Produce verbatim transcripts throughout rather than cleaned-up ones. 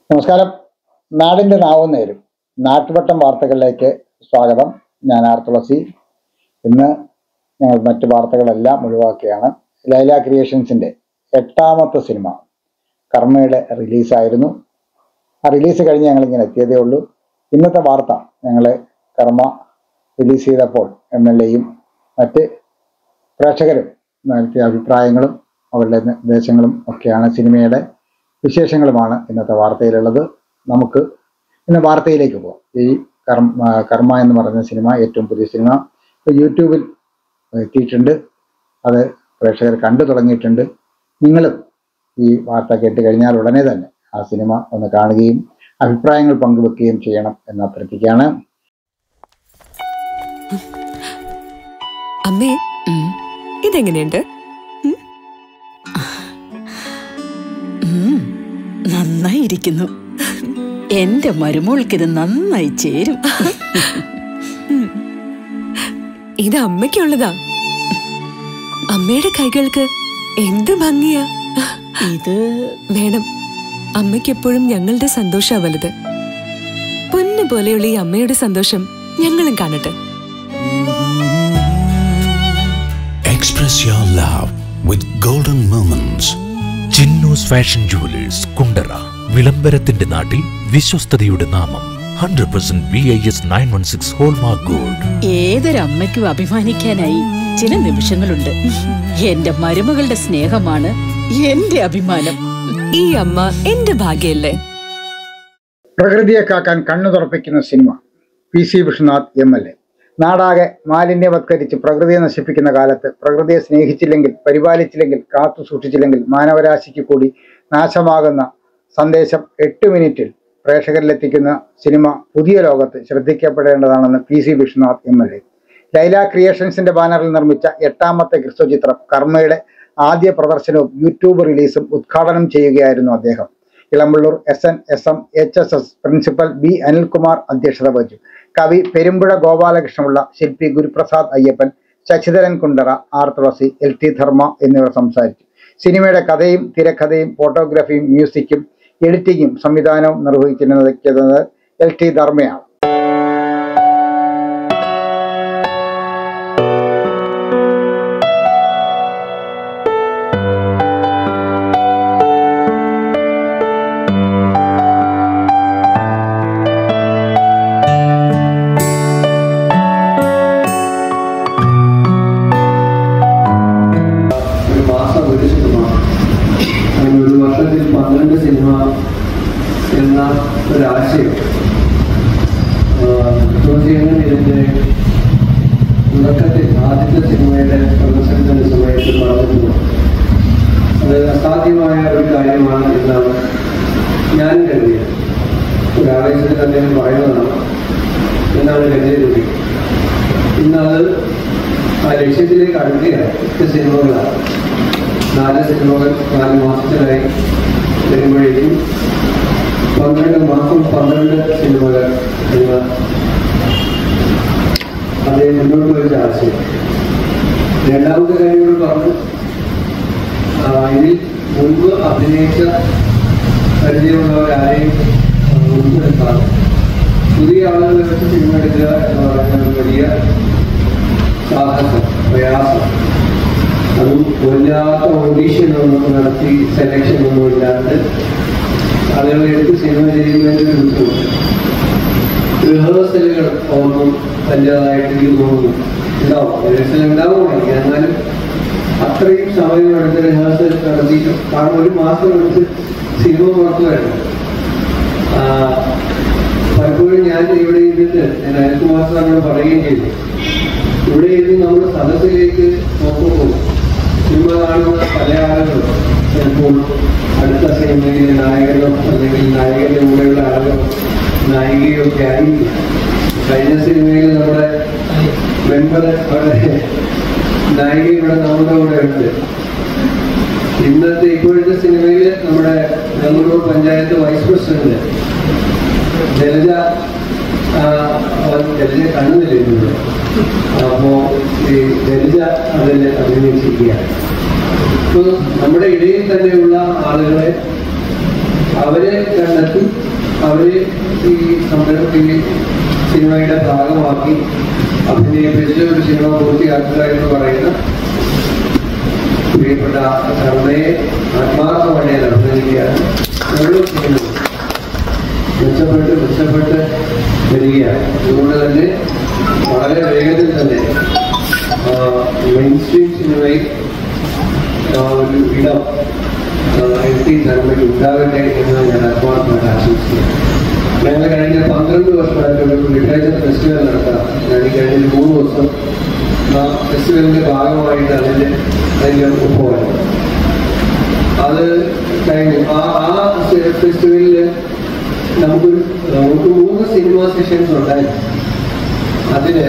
നമസ്കാരം. നാടിൻ്റെ നാവും നേരും നാട്ടുവട്ടം വാർത്തകളിലേക്ക് സ്വാഗതം. ഞാൻ ആർ തുളസി. ഇന്ന് ഞങ്ങൾ മറ്റു വാർത്തകളെല്ലാം ഒഴിവാക്കിയാണ്. ലൈല ക്രിയേഷൻസിൻ്റെ എട്ടാമത്തെ സിനിമ കർമ്മയുടെ റിലീസായിരുന്നു. ആ റിലീസ് കഴിഞ്ഞ് ഞങ്ങളിങ്ങനെ എത്തിയതേ ഉള്ളൂ. ഇന്നത്തെ വാർത്ത ഞങ്ങൾ കർമ്മ റിലീസ് ചെയ്തപ്പോൾ എം എൽ എയും മറ്റ് പ്രേക്ഷകരും നൽകിയ അഭിപ്രായങ്ങളും അവരുടെ നിർദ്ദേശങ്ങളും ഒക്കെയാണ്, സിനിമയുടെ വിശേഷങ്ങളുമാണ് ഇന്നത്തെ വാർത്തയിലുള്ളത്. നമുക്ക് ഇന്ന് വാർത്തയിലേക്ക് പോകാം. ഈ കർമ്മ കർമ്മ എന്ന് പറയുന്ന സിനിമ, ഏറ്റവും പുതിയ സിനിമ, ഇപ്പോൾ യൂട്യൂബിൽ എത്തിയിട്ടുണ്ട്. അത് പ്രേക്ഷകർ കണ്ടു തുടങ്ങിയിട്ടുണ്ട്. നിങ്ങളും ഈ വാർത്ത കേട്ട് കഴിഞ്ഞാൽ ഉടനെ തന്നെ ആ സിനിമ ഒന്ന് കാണുകയും അഭിപ്രായങ്ങൾ പങ്കുവെക്കുകയും ചെയ്യണം എന്ന് അഭ്യർത്ഥിക്കുകയാണ്. അമ്മേ, ഇതെങ്ങനെയുണ്ട്? നന്നായിരിക്കുന്നു. എന്റെ മരുമോൾക്ക് ഇത് നന്നായി ചേരും. ഇത് അമ്മയ്ക്കുള്ളതാ. അമ്മയുടെ കൈകൾക്ക് എന്ത് ഭംഗിയാ. ഇത് വേണം. അമ്മയ്ക്ക് എപ്പോഴും ഞങ്ങളുടെ സന്തോഷാ വലുത്. പൊന്നു പോലെയുള്ള ഈ അമ്മയുടെ സന്തോഷം ഞങ്ങളും കാണട്ടെ. Express your love with golden moments. Chinnus fashion jewellers, Kundara. വിളംബരത്തിന്റെ നാട്ടിൽ വിശ്വസ്തയുടെ നാമം. Hundred percent B I S nine one six hallmark gold. ഏതൊരമ്മയ്ക്കും അഭിമാനിക്കാനായി ചില നിമിഷങ്ങളുണ്ട്. എന്റെ മരുമകളുടെ സ്നേഹമാണ് എന്റെ അഭിമാനം. ഈ അമ്മ എന്റെ ഭാഗ്യല്ലേ. പ്രകൃതിയെ കാക്കാൻ കണ്ണു തുറപ്പിക്കുന്ന സിനിമ. P C Viswanath M L A. നാടാകെ മാലിന്യവത്കരിച്ച് പ്രകൃതിയെ നശിപ്പിക്കുന്ന കാലത്ത് പ്രകൃതിയെ സ്നേഹിച്ചില്ലെങ്കിൽ, പരിപാലിച്ചില്ലെങ്കിൽ, കാത്തു സൂക്ഷിച്ചില്ലെങ്കിൽ മാനവരാശിക്ക് കൂടി നാശമാകുന്ന സന്ദേശം എട്ട് മിനിറ്റിൽ പ്രേക്ഷകരിലെത്തിക്കുന്ന സിനിമ പുതിയ ലോകത്ത് ശ്രദ്ധിക്കപ്പെടേണ്ടതാണെന്ന് P C Viswanath M L A. Laila ക്രിയേഷൻസിന്റെ ബാനറിൽ നിർമ്മിച്ച എട്ടാമത്തെ ഹ്രസ്വചിത്രം കർമ്മയുടെ ആദ്യ പ്രദർശനവും യൂട്യൂബ് റിലീസും ഉദ്ഘാടനം ചെയ്യുകയായിരുന്നു അദ്ദേഹം. Elampalloor S N S M H S S principal B Anilkumar അധ്യക്ഷത വഹിച്ചു. കവി പെരുമ്പുഴ ഗോപാലകൃഷ്ണപിള്ള, ശില്പി Guruprasad Ayyappan, Sasidharan Kundara, R Thulasi, L T Dharma എന്നിവർ സംസാരിച്ചു. സിനിമയുടെ കഥയും തിരക്കഥയും ഫോട്ടോഗ്രാഫിയും മ്യൂസിക്കും എഡിറ്റിങ്ങും സംവിധാനവും നിർവഹിക്കുന്നത് എൽ ടി ധർമ്മയാണ്. പന്ത്രണ്ട് സിനിമ എന്ന ഒരാശയം ഇതിൻ്റെ തുടക്കത്തിൽ ആദ്യത്തെ സിനിമയുടെ പ്രദർശനത്തിൻ്റെ സമയത്ത് പറഞ്ഞിരുന്നു. അത് അസാധ്യമായ ഒരു കാര്യമാണ് എന്നാണ് ഞാൻ കരുതിയത്. ഒരു ആവേശത്തിൽ അദ്ദേഹം പറയുന്നതാണ് എന്നാണ് കരുതിയത്. ഇന്നത് ആ ലക്ഷ്യത്തിലേക്ക് അടുക്കുകയാണ്. എട്ട് സിനിമകളാണ്. നാല് സിനിമകൾ നാല് മാസത്തിലായി വരുമ്പോഴേക്കും പന്ത്രണ്ട് മാസം പന്ത്രണ്ട് സിനിമകൾ എന്ന അതേ മുന്നോട്ട് വെച്ച ആശയം. രണ്ടാമത്തെ കാര്യങ്ങൾ പറഞ്ഞു, ഇതിൽ മുൻപ് അഭിനയിച്ച പരിചയമുള്ളവരാരെയും മുൻപെടുത്താണ് പുതിയ ആളുകളെ വെച്ച് സിനിമ എടുക്കുക എന്ന് പറയുന്നത് വലിയ സാഹസം, പ്രയാസം. അതും വല്ലാത്ത ഓഡീഷനൊന്നും നടത്തി സെലക്ഷൻ ഒന്നും ഇല്ലാണ്ട് ആളുകളെ എടുത്ത് സിനിമ ചെയ്യുന്നതിന് ബുദ്ധിമുട്ട്. റിഹേഴ്സലുകൾ ഒന്നും വലിയതായിട്ട് എനിക്ക് തോന്നുന്നു ഉണ്ടാവും. റിഹേഴ്സൽ ഉണ്ടാവുമായിരിക്കും. എന്നാലും അത്രയും സമയം എടുത്ത് റിഹേഴ്സൽ നടത്തിയിട്ടും കാരണം ഒരു മാസം എടുത്ത് സിനിമ പുറത്തു വരണം. പലപ്പോഴും ഞാൻ ഇവിടെ ഇരുന്നിട്ട് ഞാൻ അനിൽകുമാർ സാറിനോട് പറയുകയും ചെയ്തു, ഇവിടെ ഇരുന്ന് നമ്മൾ സദസ്സിലേക്ക് നോക്കുമ്പോൾ സിനിമ കാണുന്ന പല ആളുകളും ചിലപ്പോൾ അടുത്ത സിനിമയിലെ നായകനോ അല്ലെങ്കിൽ നായകന്റെ കൂടെയുള്ള ആളുകളോ നായികയോ ഒക്കെ ആയിരിക്കും. കഴിഞ്ഞ സിനിമയിൽ നമ്മുടെ മെമ്പർ അവിടെ നായിക ഇവിടെ നമ്മുടെ കൂടെ ഉണ്ട്. ഇന്നത്തെ ഇപ്പോഴത്തെ സിനിമയിൽ നമ്മുടെ നെല്ലൂർ പഞ്ചായത്ത് വൈസ് പ്രസിഡന്റ് ജലജ ജലജ കണ്ണുന്നില്ല. അപ്പോ ഈ ജലജ അതിൽ അഭിനയിച്ചിരിക്കുകയാണ്. ഇപ്പോൾ നമ്മുടെ ഇടയിൽ തന്നെയുള്ള ആളുകളെ അവരെ കണ്ടെത്തി അവരെ ഈ സംരംഭത്തിൽ സിനിമയുടെ ഭാഗമാക്കി അഭിനയിപ്പിച്ച് ഒരു സിനിമ പൂർത്തിയാക്കുക എന്ന് പറയുന്ന പ്രിയപ്പെട്ട കർമ്മയെ ആത്മാർത്ഥമായി അഭിനയിക്കുകയാണ്. ഓരോ സിനിമയും മെച്ചപ്പെട്ട് മെച്ചപ്പെട്ട് വരികയാണ്. അതുകൊണ്ട് തന്നെ വളരെ വേഗത്തിൽ തന്നെ മെയിൻ സ്ട്രീം സിനിമയിൽ ഒരു ഇടം എത്തി ധർമ്മയ്ക്ക് ഉണ്ടാകട്ടെ എന്ന് ഞാൻ ആത്മാർത്ഥമായിട്ട് ആശംസിക്കുന്നു. ഞങ്ങൾ കഴിഞ്ഞ പന്ത്രണ്ട് വർഷമായിട്ട് ഒരു ലിറ്ററേച്ചർ ഫെസ്റ്റിവൽ നടത്താം. ഞാൻ ഈ കഴിഞ്ഞ മൂന്ന് ദിവസം ആ ഫെസ്റ്റിവലിന്റെ ഭാഗമായിട്ട് അതിൻ്റെ അതിൻ്റെ ഒപ്പമാണ്. അത് കഴിഞ്ഞു. ആ ആ ഫെസ്റ്റിവലിൽ നമുക്കൊരു നമുക്ക് മൂന്ന് സിനിമ സെഷൻസ് ഉണ്ടായിരുന്നു. അതിന്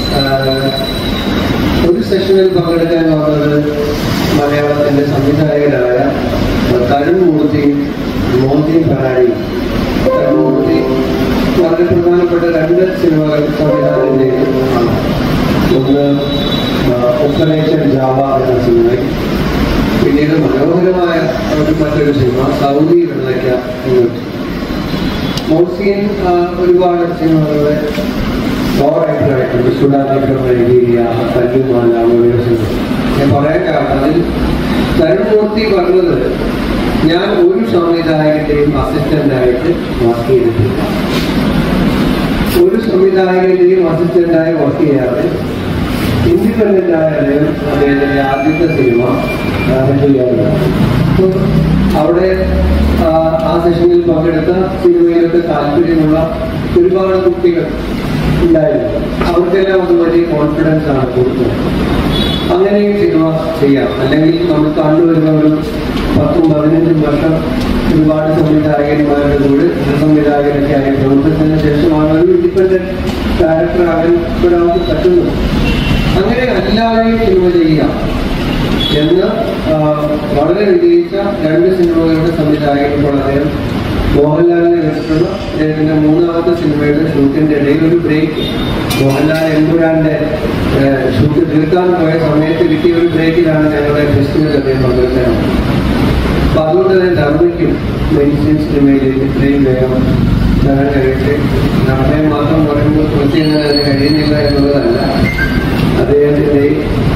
ഒരു സെഷനിൽ പങ്കെടുക്കാൻ വന്നത് മലയാളത്തിന്റെ സംവിധായകരായ തരുൺ മൂർത്തിയും മോഹൻജി പരാടിയും. തരുൺ മൂർത്തി വളരെ പ്രധാനപ്പെട്ട രണ്ട് സിനിമകൾ സംവിധാനം ചെയ്തതാണ്. ഒന്ന് ഓപ്പറേഷൻ ജാവ എന്ന സിനിമയും പിന്നീട് മനോഹരമായ ഒരു മറ്റൊരു സിനിമ സൗദി വെള്ളയ്ക്ക എന്ന മോഹൻസിയൻ ഒരുപാട് സിനിമകളുടെ ഓവറായിട്ടായിട്ടുണ്ട്. സുഡാനിക്കം നൈജീരിയ, കല്ലുമാല, ഞാൻ പറയാൻ കാരണം അതിൽ തരുൺ മൂർത്തി പറഞ്ഞത് ഞാൻ ഒരു സംവിധായകന്റെയും അസിസ്റ്റന്റായിട്ട് വർക്ക് ചെയ്തിട്ടില്ല. ഒരു സംവിധായകന്റെയും അസിസ്റ്റന്റായി വർക്ക് ചെയ്യാതെ ഇൻഡിപെൻഡന്റ് ആയ അദ്ദേഹം അദ്ദേഹത്തിന്റെ ആദ്യത്തെ സിനിമ ചെയ്യാറുണ്ട്. അവിടെ ആ സെഷനിൽ പങ്കെടുത്ത സിനിമയിലൊക്കെ താല്പര്യമുള്ള ഒരുപാട് കുട്ടികൾ ഉണ്ടായിരുന്നു. അവർക്കെല്ലാം അത് വലിയ കോൺഫിഡൻസ് ആണ് കൊടുത്തത്. അങ്ങനെയും സിനിമ ചെയ്യാം. അല്ലെങ്കിൽ നമ്മൾ കണ്ടുവരുന്ന ഒരു പത്തും പതിനഞ്ചും വർഷം ഒരുപാട് സംവിധായകന്മാരുടെ കൂടെ സംവിധായകനൊക്കെ ആയി പ്രവർത്തിച്ചതിന് ശേഷമാണ് ഒരു ഇൻഡിപെൻഡന്റ് ഡയറക്ടറാകാൻ ഒരാൾക്ക് പറ്റുന്നത്. അങ്ങനെ എല്ലാവരെയും സിനിമ ചെയ്യാം എന്ന് വളരെ വിജയിച്ച രണ്ട് സിനിമകളുടെ സംവിധായകൻ. ഇപ്പോൾ അദ്ദേഹം മോഹൻലാലിനെ വെച്ചിട്ടുള്ള അദ്ദേഹത്തിന്റെ മൂന്നാമത്തെ സിനിമയുടെ ഷൂട്ടിന്റെ ഇടയിൽ ഒരു ബ്രേക്ക്, മോഹൻലാൽ എമ്പുരാന്റെ ഷൂട്ട് തീർക്കാൻ പോയ സമയത്ത് കിട്ടിയ ഒരു ബ്രേക്കിലാണ് ഞങ്ങളുടെ ഫെസ്റ്റിവൽ അദ്ദേഹം പങ്കെടുത്തത്. അപ്പൊ അതുകൊണ്ട് തന്നെ ധർമ്മയ്ക്കും മെയിൻ സ്ട്രീം സിനിമയിലേക്ക് ഇത്രയും വേഗം വരാൻ കഴിയട്ടെ. നടനെ മാത്രം പറയുമ്പോൾ കുറച്ച് അങ്ങനെ അത് കഴിയുന്നില്ല എന്നുള്ളതല്ല. അദ്ദേഹത്തിന്റെ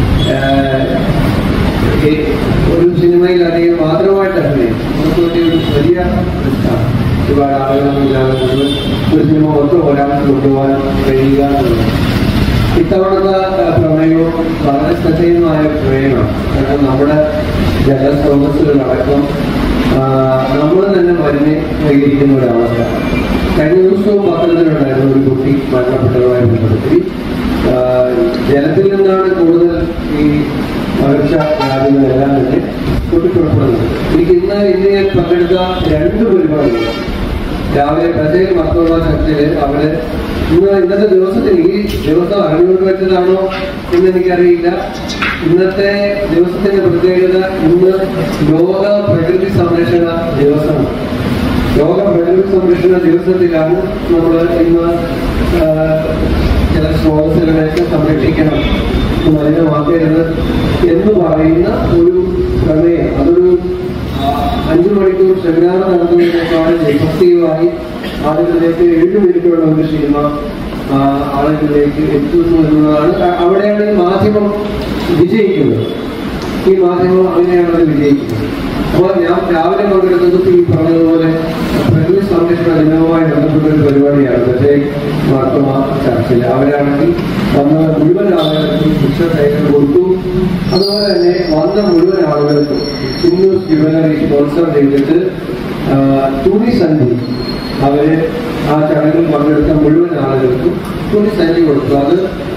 ഒരു സിനിമയിൽ അദ്ദേഹം മാത്രമായിട്ട് അഭിനയിക്കും. നമുക്ക് വേണ്ടി ഒരു വലിയ റിസ്ക്കാണ്. ഒരുപാട് ആളുകളൊന്നുമില്ലാതെ ഒരു സിനിമ മൊത്തം ഒരാൾക്ക് കൊണ്ടുപോകാൻ കഴിയുക എന്നുള്ളത്. ഇത്തവണത്തെ പ്രമേയവും വളരെ ശ്രദ്ധേയമായ പ്രമേയമാണ്. കാരണം നമ്മുടെ ജലസ്രോതസ്സുകളടക്കം നമ്മൾ തന്നെ മരുന്ന് സ്വീകരിക്കുന്ന ഒരവസ്ഥ. കഴിഞ്ഞ ദിവസവും പത്രത്തിലുണ്ടായിരുന്നു ഒരു കുട്ടി മരണപ്പെട്ടതുമായി ബന്ധപ്പെടുത്തി. ജലത്തിൽ നിന്നാണ് കൂടുതൽ ഈ പകർച്ച വ്യാധികളെല്ലാം തന്നെ പൊട്ടിപ്പുറപ്പെടുന്നത്. എനിക്ക് ഇന്ന് ഇന്ന് ഞാൻ പങ്കെടുത്ത രണ്ട് പരിപാടികൾ രാവിലെ പ്രത്യേക മർത്തോള ശക്തിയിൽ അവര് ഇന്ന് ഇന്നത്തെ ദിവസത്തിന് ഈ ദിവസം അറിഞ്ഞുകൊണ്ട് വെച്ചതാണോ എന്ന് എനിക്കറിയില്ല. ഇന്നത്തെ ദിവസത്തിന്റെ പ്രത്യേകത ഇന്ന് ലോക പ്രകൃതി സംരക്ഷണ ദിവസമാണ്. ലോക പ്രകൃതി സംരക്ഷണ ദിവസത്തിലാണ് നമ്മൾ ഇന്ന് ചില സ്രോതസ്സുകളെയൊക്കെ സംരക്ഷിക്കണം, മലിനമാക്കരുത് എന്ന് പറയുന്ന ഒരു പ്രമേയം. അതൊരു അഞ്ചു മണിക്കൂർ സെമിനാർ നടത്തുന്നതിനേക്കാളും എഫക്റ്റീവായി ആളുകളിലേക്ക് ഏഴ് മിനിറ്റുള്ള ഒരു സിനിമ ആളുകളിലേക്ക് എത്തുന്നു എന്നുള്ളതാണ്. അവിടെയാണ് ഈ മാധ്യമം വിജയിക്കുന്നത്. ഈ മാധ്യമം അങ്ങനെയാണ് അത് വിജയിക്കുന്നത്. അപ്പോൾ ഞാൻ രാവിലെ പങ്കെടുത്തത് ഈ പറഞ്ഞതുപോലെ പ്രകൃതി സംരക്ഷണ ദിനവുമായി ബന്ധപ്പെട്ട ഒരു പരിപാടിയാണ്. പക്ഷേ മാർത്തോമാ ചർച്ചിൽ അവരാണെങ്കിൽ വന്ന മുഴുവൻ ആളുകൾക്കും ശിക്ഷ കൈകൾ കൊടുത്തു. അതുപോലെ തന്നെ വന്ന മുഴുവൻ ആളുകൾക്കും ഇന്ന് ജ്വല്ലറി സ്പോൺസർ ചെയ്തിട്ട് തുണി സന്ധി അവര് ആ ചടങ്ങിൽ പങ്കെടുത്ത മുഴുവൻ ആളുകൾക്കും തുണി സന്ധി കൊടുത്തു. അത്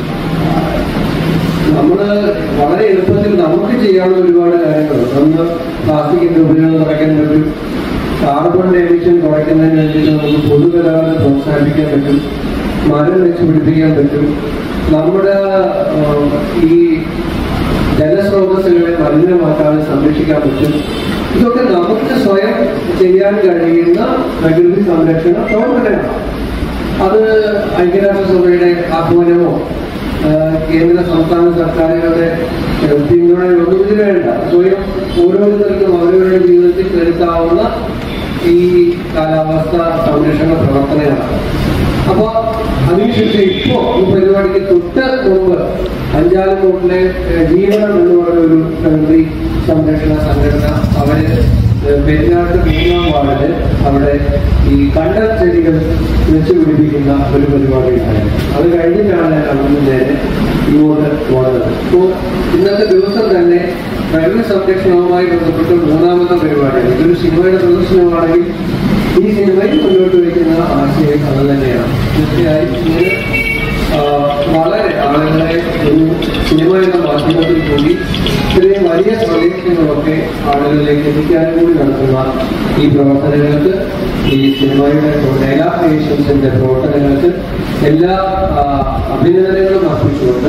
നമ്മള് വളരെ എളുപ്പത്തിൽ നമുക്ക് ചെയ്യാവുന്ന ഒരുപാട് കാര്യങ്ങളുണ്ട്. ഒന്ന് പ്ലാസ്റ്റിക്കിന്റെ ഉപയോഗം കുറയ്ക്കാൻ പറ്റും. കാർബൺ എമിഷൻ കുറയ്ക്കുന്നതിന് വേണ്ടിയിട്ട് നമുക്ക് പൊതുഗതാഗതം പ്രോത്സാഹിപ്പിക്കാൻ പറ്റും. മരം വെച്ച് പിടിപ്പിക്കാൻ പറ്റും. നമ്മുടെ ഈ ജലസ്രോതസ്സുകളെ മലിനമാക്കാതെ സംരക്ഷിക്കാൻ പറ്റും. ഇതൊക്കെ നമുക്ക് സ്വയം ചെയ്യാൻ കഴിയുന്ന പ്രകൃതി സംരക്ഷണ പ്രവർത്തനങ്ങളാണ്. അത് ഐക്യരാഷ്ട്രസഭയുടെ ആഹ്വാനമോ കേന്ദ്ര സംസ്ഥാന സർക്കാരുകളുടെ പിന്തുണയോ ഒന്നും ഇതിന് വേണ്ട. സ്വയം ഓരോരുത്തർക്കും അവരവരുടെ ജീവിതത്തിൽ വരുത്താവുന്ന ഈ കാലാവസ്ഥ സംരക്ഷണ പ്രവർത്തനങ്ങളാണ്. അപ്പൊ അതിനുശേഷം ഇപ്പോ ഈ പരിപാടിക്ക് തൊട്ട് മുമ്പ് അഞ്ചാലുമൂട്ടിലെ ജീവനം എന്ന് പറയുന്ന ഒരു പ്രകൃതി സംരക്ഷണ സംഘടന അവര് പെരിനാട്ട് മൂന്നാം വാർഡില് അവിടെ ഈ കണ്ടൽ ചെടികൾ വെച്ച് പിടിപ്പിക്കുന്ന ഒരു പരിപാടി ഉണ്ടായിരുന്നു. അത് കഴിഞ്ഞിട്ടാണ് അവിടുന്ന് നേരെ ഇങ്ങോട്ട് പോകുന്നത്. അപ്പോൾ ഇന്നത്തെ ദിവസം തന്നെ പ്രകൃതി സംരക്ഷണവുമായി ബന്ധപ്പെട്ട് മൂന്നാമത്തെ പരിപാടിയാണ്. ഇതൊരു സിനിമയുടെ പ്രദർശനമാണെങ്കിൽ ഈ സിനിമയിൽ മുന്നോട്ട് വയ്ക്കുന്ന ആശയം അത് തന്നെയാണ്. തീർച്ചയായും ഇങ്ങനെ വളരെ ആളുകളെ ഒരു സിനിമ എന്ന മാധ്യമത്തിൽ കൂടി ഇത്രയും വലിയ പ്രദേശങ്ങളൊക്കെ ആളുകളിലേക്ക് എത്തിക്കാനും കൂടി നടത്തുന്ന ഈ പ്രവർത്തനങ്ങൾക്ക്, ഈ സിനിമയുടെ ലൈല ക്രിയേഷൻസിന്റെ പ്രവർത്തനങ്ങൾക്ക് എല്ലാ അഭിനന്ദനങ്ങളും അർപ്പിച്ചുകൊണ്ട്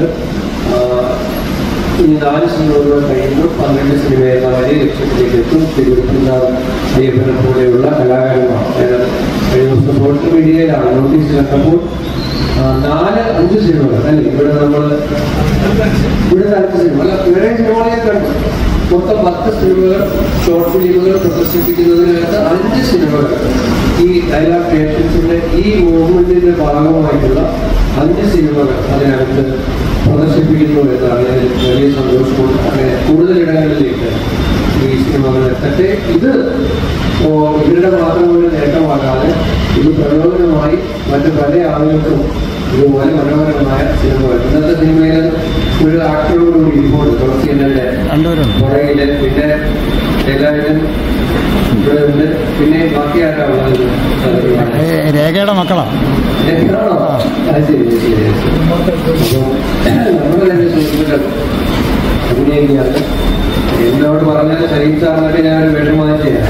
ഈ നാല് സിനിമകൾ കഴിയുമ്പോൾ പന്ത്രണ്ട് സിനിമ എന്ന വലിയ ലക്ഷ്യത്തിലേക്ക് എത്തും. തിരുവനന്തപുരം അയ്യപ്പനെ പോലെയുള്ള കലാകാരന്മാർ കഴിഞ്ഞ ദിവസം സോഷ്യൽ മീഡിയയിലാണ് നോട്ടീസ് കണ്ടപ്പോൾ നാല് അഞ്ച് സിനിമകൾ അല്ലെ ഇവിടെ നമ്മൾ ഇവിടുത്തെ അഞ്ച് സിനിമ അല്ല വേറെ സിനിമകളെ കണ്ടു. മൊത്തം പത്ത് സിനിമകൾ ഷോർട്ട് ഫിലിമുകൾ പ്രദർശിപ്പിക്കുന്നതിനകത്ത് അഞ്ച് സിനിമകൾ ഈ ലൈല ക്രിയേഷൻസിന്റെ ഈ മൂവ്മെന്റിന്റെ ഭാഗമായിട്ടുള്ള അഞ്ച് സിനിമകൾ അതിനകത്ത് പ്രദർശിപ്പിക്കുന്നു എന്നാണ് വലിയ സന്തോഷമുണ്ട്. അങ്ങനെ കൂടുതൽ ഇടങ്ങളിലേക്ക് ഈ സിനിമകൾ എത്തട്ടെ. ഇത് ഇവരുടെ മാത്രം ഒരു നേട്ടമാകാതെ ഇത് പ്രയോജനമായി മറ്റു പല ആളുകൾക്കും ഇതുപോലെ മനോഹരമായ സിനിമകൾ. ഇന്നത്തെ സിനിമയിൽ ഒരു ആക്ടറോടുകൂടി ഇരിപ്പുണ്ട്. തുളസിയുടെ പുറകില്, പിന്നെ എല്ലാവരും ഇവിടെ ഉണ്ട്. പിന്നെ ബാക്കി ആരാ ഉള്ളത്? രേഖയുടെ മക്കളാണ്. രേഖയാണോ? അത് ശരി ശരി. നമ്മുടെ തന്നെ സുഹൃത്തുക്കൾ അഭിനയിക്കുകയാണ്. എന്നോട് പറഞ്ഞാൽ സലീം സാറിനൊക്കെ ഞാനൊരു വിഷമം ചെയ്യാം.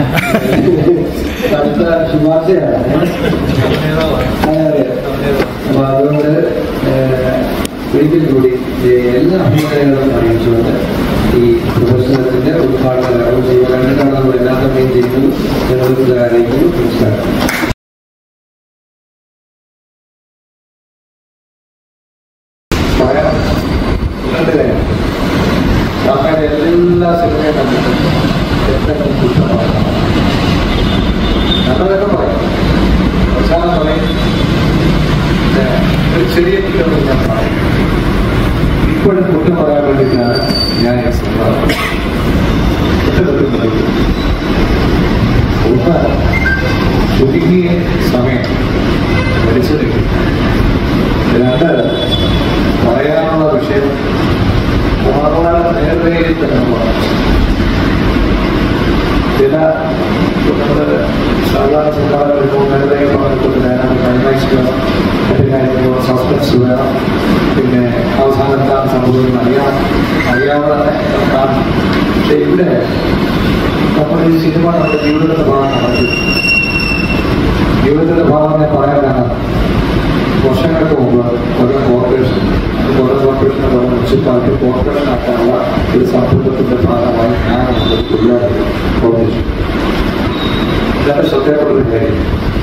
അടുത്ത ശുപാർശയാണ്. അപ്പൊ അതുകൊണ്ട് ഒരിക്കൽ കൂടി എല്ലാ അഭിപ്രായങ്ങളും അറിയിച്ചുകൊണ്ട് ഈ പ്രദർശനത്തിന്റെ ഉദ്ഘാടനം കർമ്മം ചെയ്യുക. കണ്ടിട്ടാണ് നമ്മൾ എല്ലാ സമയം ചെയ്യുന്നത്. ജനങ്ങൾക്ക് അറിയിക്കുന്നു. നമസ്കാരം. എല്ലാ സിനിമയും കണ്ടിട്ടുണ്ട്. എന്തെങ്കിലും കുറ്റമാണ് നമ്മളതൊക്കെ പറയും. അവസാനം പറയും ഒരു ചെറിയ കുറ്റം ഞാൻ പറയും. ഇപ്പോഴും കുറ്റം പറയാൻ വേണ്ടിയിട്ടാണ് ഞാൻ ഒന്ന് ചുരുങ്ങിയ സമയം വലിച്ചെടുക്കും. രണ്ട് പറയാനുള്ള വിഷയം വളരെ നേർവേയിൽ തന്നെ പറഞ്ഞു. ചില നമ്മുടെ സാധാരണ സംഘടനകൾ നേരത്തെ പറഞ്ഞിട്ടുണ്ട് ക്ലൈമാക്സ് വേണം, മറ്റു കാര്യങ്ങൾ സസ്പെൻസ് വേണം, പിന്നെ അവസാനം എന്താണ് സംഭവിക്കുന്നത് അറിയാം അറിയാവുന്ന കാണും. പക്ഷെ ഇവിടെ നമ്മുടെ ഈ സിനിമ നമ്മുടെ ജീവിതത്തിന്റെ ഭാഗമാണ്. ജീവിതത്തിന്റെ ഭാഗം ഞാൻ പറയാനാണ്. വർഷങ്ങൾക്ക് മുമ്പ് ഓരോ കോർപ്പറേഷൻ ഓരോ കോർപ്പറേഷനെ പോലെ മുനിസിപ്പാലിറ്റി കോർപ്പറേഷൻ ആക്കാനുള്ള ഒരു സംരംഭത്തിന്റെ ഭാഗമായി ഞാൻ തൊഴിലാളി കോർപ്പറേഷൻ ഇതൊക്കെ ശ്രദ്ധയപ്പെട്ടൊരു കാര്യം.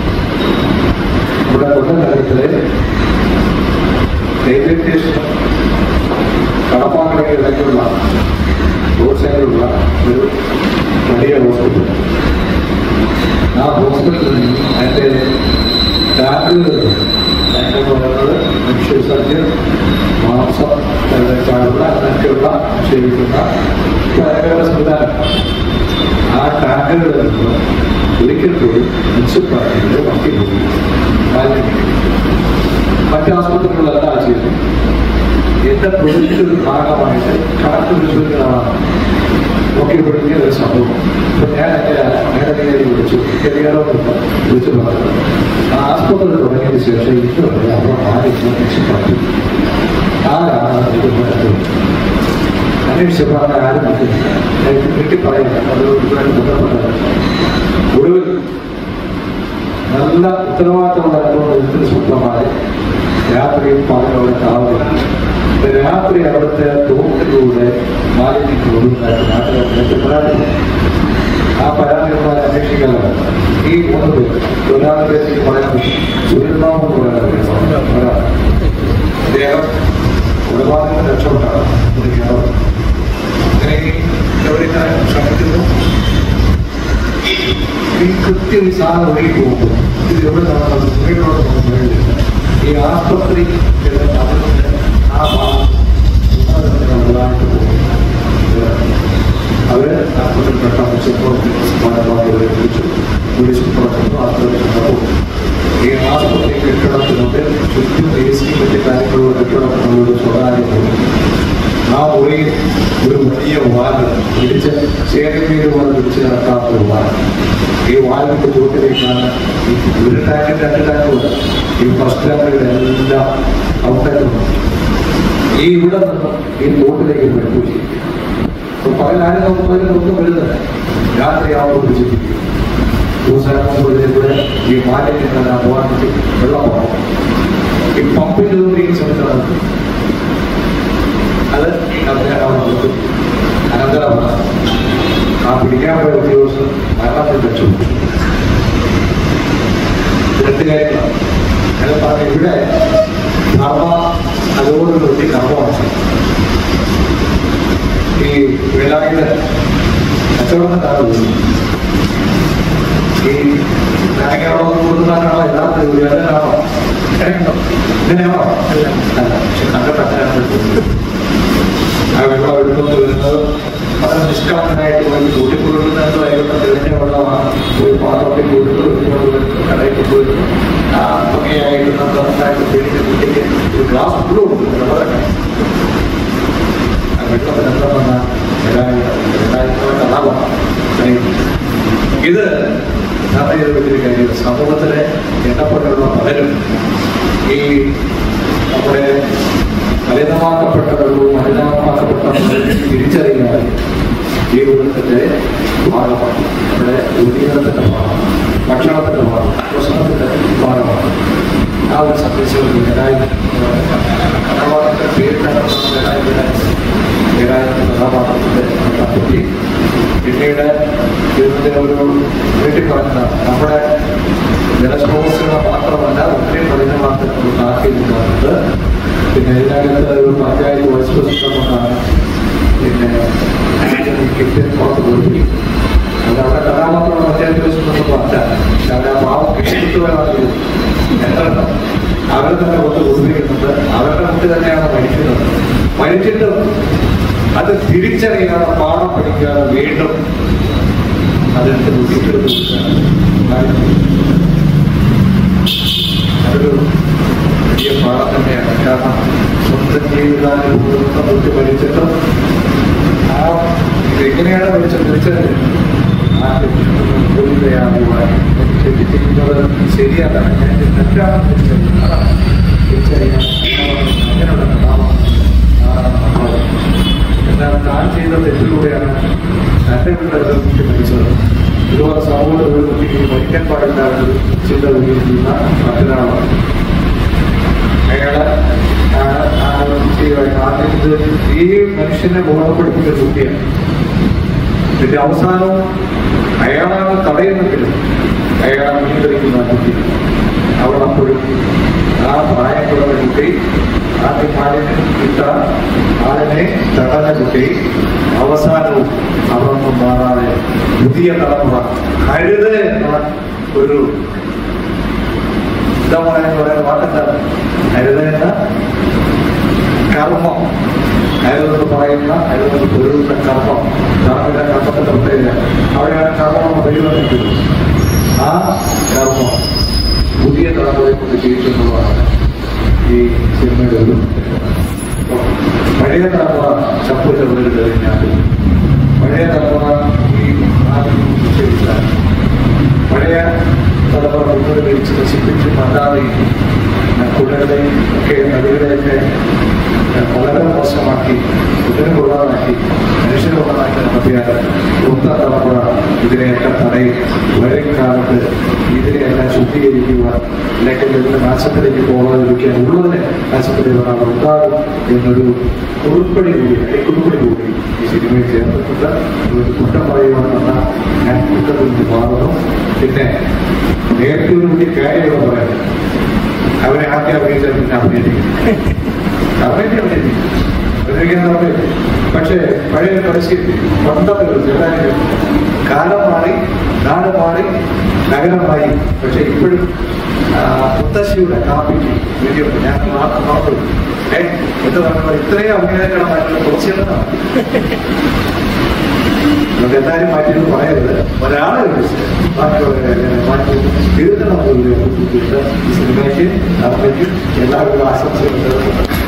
ഇവിടെ കൊല്ലം നഗരത്തിലെ റെയിൽവേ സ്റ്റേഷൻ കടപ്പാക്കടയ്ക്ക് ഇടയ്ക്കുള്ള റോഡ് സൈഡിലുള്ള ഒരു വലിയ ഹോസ്പിറ്റൽ. ആ ഹോസ്പിറ്റലിൽ നിന്ന് അതിൻ്റെ ടാങ്കുകൾ എന്ന് പറയുന്നത് മനുഷ്യസർജ്യം മാംസം ചാടുള്ള അങ്ങനെയൊക്കെയുള്ള ശേഖരിക്കുന്ന ഭയങ്കര സംവിധാനം. ആ ടാങ്കുകളിൽ നിന്ന് ഒരിക്കൽ കൂടി മുനിസിപ്പാലിറ്റിയുടെ വണ്ടി പോയി മാലിന്യം മറ്റ് ആസ്പത്രികളിലെല്ലാം ചെയ്യുന്നു. എന്റെ പ്രൊജക്റ്റിന്റെ ഒരു ഭാഗമായിട്ട് കണക്ക് പരിശോധിക്കുന്നതാണ് നോക്കിയപ്പെടുത്തിയ ഒരു സംഭവം. അപ്പൊ ഞാൻ എങ്ങനെയാണ് മേലധികാരി വിളിച്ചു കരിയാറോന്നില്ല വിളിച്ചു പറഞ്ഞത് ആ ആസ്പത്രി തുടങ്ങിയതിന് ശേഷം ഇതുവരെ അവർ മാലിന്യം മുനിസിപ്പാലിറ്റി ആരാണ് ഇത് പറയുന്നത് അന്വേഷിച്ചപ്പോൾ ആരും പറ്റുന്നില്ല. എനിക്ക് വീട്ടി പറയുന്നില്ല. അത് ഒരുപാട് ബന്ധപ്പെട്ടത് ഒടുവിൽ നല്ല ഉത്തരവാദിത്തമുള്ള അനുഭവം സ്വന്തമായി രാത്രിയും പകലോടെ കാവുകയാണ്. രാത്രി അവിടുത്തെ തോട്ടിലൂടെ മാലിന്യം കൊടുക്കുന്നതായിട്ട് നാട്ടുകാർക്ക് പരാതി. ആ പരാതികളെ അന്വേഷിക്കാനാണ് ഈ മൂന്ന് പേര് ഒരാളുടെ പേര് പറയാൻ സുരേന്ദ്രബാബു പറയാൻ ഒരാൾ അദ്ദേഹം ഒരുപാട് രക്ഷപ്പെട്ടാണ് കേരളം. അങ്ങനെ എവിടെയാണ് ശ്രമിക്കുന്നു. ഈ കൃത്യം ഈ സാധനം ഒഴുകി പോകുമ്പോൾ ഇത് എവിടെ നിന്നാണ് മുകളിലോട്ട് പോകുന്നില്ല. ഈ ആസ്പത്രി അതിൻ്റെ ആ ഭാഗം വെള്ളമായിട്ട് പോകും. അവര് ആസ്പത്രി പെട്ടെന്ന് ചെപ്പോൾ വിളിച്ചു വിളിച്ചു പുറത്തുനിന്ന് ആസ്പത്രി പോകും. ഈ ആസ്പത്രി കെട്ടിടത്തിനുണ്ട് ചുറ്റും വേസ്റ്റ് മറ്റു കാര്യങ്ങളുള്ള കെട്ടിടത്തിനുള്ള സ്വകാര്യമുണ്ട്. ആ മുറിയിൽ ഒരു വലിയ വാല് പിടിച്ച് ചേരിമീര് പോലെ പിടിച്ച് നടക്കാത്ത ഒരു വാല്. ഈ വാലിന്റെ ചുവട്ടിലേക്കാണ് ഈ ഒരു ടാങ്കിൽ രണ്ട് ടാങ്കുണ്ട്. ഈ ഫസ്റ്റ് ടാങ്കുകളെല്ലാം ഔട്ടായിട്ടുണ്ട്. ഈ ഇവിടെ നിന്ന് ഈ തോട്ടിലേക്ക് വെള്ളം അപ്പൊ പകലാരും നോക്കുന്നതിന് ഒന്നും വരുന്നില്ല. രാത്രിയാവുമ്പോൾ പിടിച്ചിരിക്കും. ദിവസമാകുമ്പോഴേക്കൂടെ ഈ മാലിന്യങ്ങൾ പോകാൻ വെള്ളം പോകണം. ഈ പമ്പിൽ ഈ ശ്രമിച്ചത് അത് അനന്തരമാണ്. അനന്തരമാണ് ആ പിടിക്കാൻ പോയ ഉദ്യോഗസ്ഥർ മരണത്തിൽ വെച്ചു. രണ്ട് കാര്യങ്ങളാണ് അത് പറഞ്ഞ ഇവിടെ കർമ്മ അതുകൊണ്ടൊരു വലിയ കർമ്മമാണ്. ഈ വേലായുടെ കച്ചവടത്തിനാണ് ഈ നായകനോടോ കൊടുക്കുന്നതാണോ യഥാർത്ഥ വേദനാണോ ഇങ്ങനെയാണോ അല്ല. പക്ഷെ കണ്ടിട്ട് ആ വെള്ളം എടുക്കുന്നത് വരുന്നത് വളരെ നിഷ്കളങ്കനായിട്ട് പോയി കൂട്ടിക്കൊടുക്കുന്നത് ആയിക്കോട്ടെ തെളിഞ്ഞ വെള്ളമാണ്. ഒരു പാത്രത്തിൽ കൂട്ടിക്കൊടുക്കുന്നത് കടയിൽ കൊണ്ടുവരുന്നു. ആ ഭംഗിയായിട്ട് നന്നായിട്ട് പേടിച്ച് കുട്ടിക്ക് ഒരു ഗ്ലാസ് ഫുള്ള് കൊടുക്കുന്നു. വളരെ ആ വെള്ളത്തിൽ എന്താ പറഞ്ഞാൽ രണ്ടായിരത്തി അളവാണ്. ഇത് ചർച്ച ചെയ്ത് വലിയൊരു കാര്യം. സമൂഹത്തിലെ എണ്ണപ്പെട്ടുള്ള പലരും ഈ നമ്മുടെ മലിനമാക്കപ്പെട്ടവരും മലിനമാക്കപ്പെട്ട തിരിച്ചറിയാതെ ജീവിതത്തിന്റെ ഭാഗമാണ്. നമ്മുടെ ജീവിതത്തിന്റെ ഭാഗമാണ്, ഭക്ഷണത്തിന്റെ ഭാഗം, പ്രശ്നത്തിന്റെ ഭാഗമാണ്. ആ ഒരു സന്ദേശം കഥാപാത്രത്തിന്റെ പേര് കഥാപാത്രത്തിന്റെ പറ്റി പിന്നീട് ജീവിതത്തിലെ ഒരു വീട്ടിൽ പറഞ്ഞ നമ്മുടെ ജലസ്രോതസ്സുകൾ മാത്രമല്ല ഒത്തിരി മലിനമാക്കപ്പെട്ട താല്പര്യമുണ്ട്. പിന്നെ ഇതിനകത്ത് ഒരു പഞ്ചായത്ത് വൈസ് പ്രസിഡന്റ് കൊണ്ടാണ് പിന്നെ കിട്ടിയ പുറത്ത് കൊടുക്കും. അത് അവിടെ കഥാപാത്രമുള്ള പഞ്ചായത്ത് വൈസ് പ്രസിഡന്റ് അല്ല. അവിടെ ആ പാവം കിട്ടുവാനാണ് എത്ര അവരെ തന്നെ കൊണ്ട് കൊടുത്തിരിക്കുന്നത്. അവരുടെ മുന്നിൽ തന്നെയാണ് മരിക്കുന്നത്. മരിച്ചിട്ടും അത് തിരിച്ചറിയാതെ പാഠം പഠിക്കാതെ വീണ്ടും അതെടുത്ത് കുട്ടിക്കെടുത്ത് അതൊരു വലിയ പാഠം തന്നെയാണ്. കാരണം സ്വന്തം ജീവിതാനുഭവം കുട്ടി മരിച്ചിട്ടും ആ ഇതെങ്ങനെയാണ് മരിച്ചത് തിരിച്ചറിഞ്ഞത് ആ ചെയ്യുന്നത് ശരിയല്ല, ഞാൻ തെറ്റാണ് തിരിച്ചറിയുന്നത്. തിരിച്ചറിയാൻ അങ്ങനെയുള്ള കഥാപാത്രം എന്നാൽ താൻ ചെയ്ത തെറ്റിലൂടെയാണ് തന്റെ വീട്ടിൽ കുട്ടി മരിച്ചത്. ഇതുപോലെ സമൂഹത്തിൽ ഒരു കുട്ടിക്ക് മരിക്കാൻ പാടില്ല എന്നൊരു ചിന്ത ഉപയോഗിക്കുന്ന മറ്റൊരാളാണ്. അയാള് ആദ്യം ഈ മനുഷ്യനെ ബോധപ്പെടുത്തിയ കുട്ടിയാണ്. ഇതിന്റെ അവസാനവും അയാളാണ് തടയുന്നെങ്കിലും അയാളെ നിയന്ത്രിക്കുന്ന കുട്ടി. അവൾ അപ്പോഴും ആ പ്രായമുള്ള കുട്ടി ആദ്യം ആടിനെ ഇട്ട ആടിനെ തടഞ്ഞ കുട്ടി അവസാനവും അവർക്കും മാറാതെ പുതിയ തലമുറ കരുത് എന്നുള്ള ഒരു എന്താ പറയാൻ പറയുന്ന വാക്കെന്താണ് കരുത് എന്ന കർമ്മം. അരുതെന്ന് പറയുന്ന അരുതെന്ന് പൊരുളുന്ന കർമ്മം ധാർമ്മിക കർമ്മത്തിന്റെ പ്രത്യേകത. അവിടെയാണ് കർമ്മം പരിവർത്തിക്കുന്നത്. ആ കർമ്മം പുതിയ തലമുറയെ കൊണ്ട് ജീവിക്കുന്നതാണ് ഈ സിനിമയുടെ ഒരു പഴയ തലമുറ ചപ്പു ചെറുതിൽ കഴിഞ്ഞാൽ പഴയ തലമുറ ഈ നാട്ടിൽ പഴയ തലമുറ മുന്നോട്ട് കഴിച്ച് നശിപ്പിച്ച് മണ്ടാതെയും കുട്ടികളെയും ഒക്കെ നദികളെയൊക്കെ വളരെ മോശമാക്കി കുട്ടിനെ കൊള്ളാതാക്കി മനുഷ്യനെ കൊള്ളാതാക്കി നടത്തിയാൽ ഒത്ത തലമുറ ഇതിനെയൊക്കെ തടയും. വരും കാലത്ത് ഇതിനെയെല്ലാം ശുദ്ധീകരിക്കുവാൻ അല്ലെങ്കിൽ ഇതിന്റെ നാശത്തിലേക്ക് പോകാതിരിക്കാൻ ഉള്ളതിനെ നാശത്തിലേക്ക് ഉണ്ടാകും എന്നൊരു കുറിപ്പടി കൂടി കുറിപ്പടി കൂടി ഈ സിനിമയിൽ ചേർന്നിട്ടുണ്ട്. ഒരു കുറ്റം പറയുവാനെന്ന ഞാൻ കുറ്റത്തിൽ നിന്ന് മാറുന്നു. പിന്നെ നേരത്തെ ഒരു വലിയ കാര്യങ്ങൾ പറയാം. അവരെ ആദ്യം അഭിനയിച്ചാൽ പിന്നെ അഭിനയിക്കും അവരെ അഭിനയിക്കും അഭിനയിക്കാൻ പക്ഷേ പഴയ പരിസ്ഥിതി പണ്ടത്തെ ഒരു ചെല്ലാനും കാലം മാറി, നാട് മാറി, നഗരമായി. പക്ഷെ ഇപ്പോഴും മുത്തശ്ശിയുടെ കാപ്പിക്ക് വീഡിയോണ്ട് ഞാൻ നോക്കും. ഏഹ് എന്താ പറയുക, ഇത്രയും അഭിനയകരമായിട്ടുള്ള കുറച്ചെണ്ണമാണ്. നമുക്ക് എന്തായാലും മാറ്റിയെന്ന് പറയരുത്. ഒരാളെ വിളിച്ച് ബാക്കിയുള്ളവരെ മാറ്റി എഴുതണം പോലെ ഈ സിനിമയ്ക്ക് അമ്മയ്ക്കും എല്ലാവരും ആശംസകൾ.